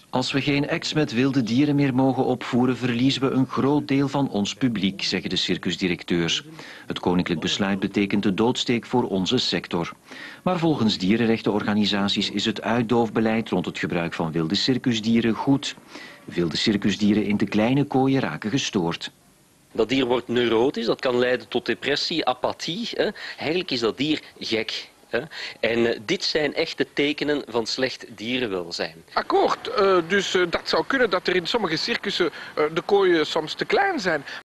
Als we geen acts met wilde dieren meer mogen opvoeren, verliezen we een groot deel van ons publiek, zeggen de circusdirecteurs. Het koninklijk besluit betekent de doodsteek voor onze sector. Maar volgens dierenrechtenorganisaties is het uitdoofbeleid rond het gebruik van wilde circusdieren goed. Wilde circusdieren in de kleine kooien raken gestoord. Dat dier wordt neurotisch, dat kan leiden tot depressie, apathie. Eigenlijk is dat dier gek. En dit zijn echte tekenen van slecht dierenwelzijn. Akkoord, dus dat zou kunnen dat er in sommige circussen de kooien soms te klein zijn.